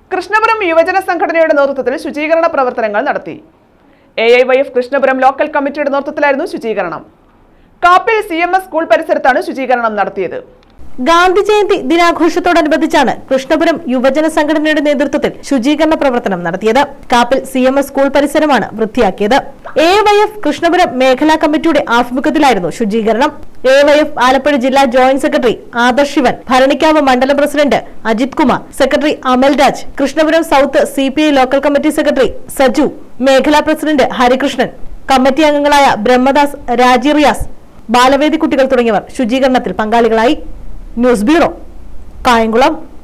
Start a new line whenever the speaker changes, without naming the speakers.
കൃഷ്ണപുരം യുവജന സംഘടനയുടെ നേതൃത്വത്തിൽ ശുചീകരണ പ്രവർത്തനങ്ങൾ നടത്തി. AIYF കൃഷ്ണപുരം ലോക്കൽ കമ്മിറ്റിയുടെ നേതൃത്വത്തിലായിരുന്നു ശുചീകരണം. കാപ്പിൽ CMS സ്കൂൾ പരിസരത്താണ് ശുചീകരണം നടത്തിയത്.
ഗാന്ധി ജയന്തി ദിനാഘോഷത്തോടനുബന്ധിച്ചാണ് കൃഷ്ണപുരം യുവജന സംഘടനയുടെ നേതൃത്വത്തിൽ ശുചീകരണ പ്രവർത്തനം നടത്തിയത്. കാപ്പിൽ CMS സ്കൂൾ പരിസരമാണ് വൃത്തിയാക്കിയത്. AIYF കൃഷ്ണപുരം മേഖലാ കമ്മിറ്റിയുടെ ആഭിമുഖ്യത്തിലായിരുന്നു ശുചീകരണം. AIYF ആലപ്പുഴ ജില്ലാ ജോയിന്റ് സെക്രട്ടറി ആദർശ് ശിവൻ, ഭരണിക്കാവ് മണ്ഡലം president Ajith Kumar, secretary Amalraj, Krishnapuram south CPI local committee secretary Saju, മേഖലാ പ്രസിഡന്റ് ഹരികൃഷ്ണൻ, കമ്മിറ്റി അംഗങ്ങളായ ബ്രഹ്മദാസ്, രാജി റിയാസ്, ബാലവേദി കുട്ടികൾ തുടങ്ങിയവർ ശുചീകരണത്തിൽ പങ്കാളികളായി. News bureau, Kayamkulam.